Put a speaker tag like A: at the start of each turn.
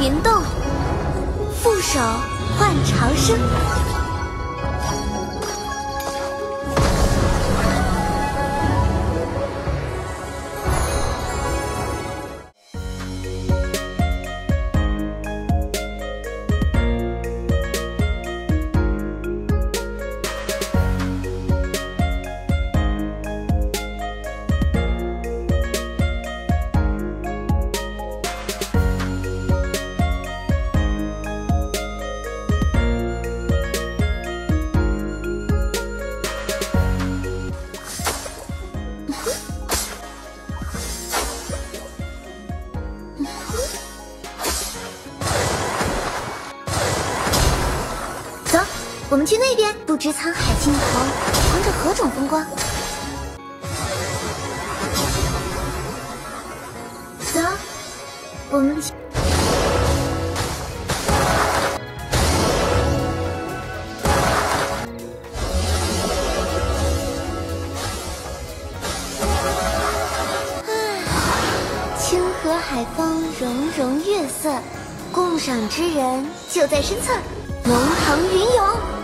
A: 云动，负手换长生。走，我们去那边，不知沧海尽头，藏着何种风光。走，我们去。清河海风，融融月色，共赏之人就在身侧。龙腾云涌。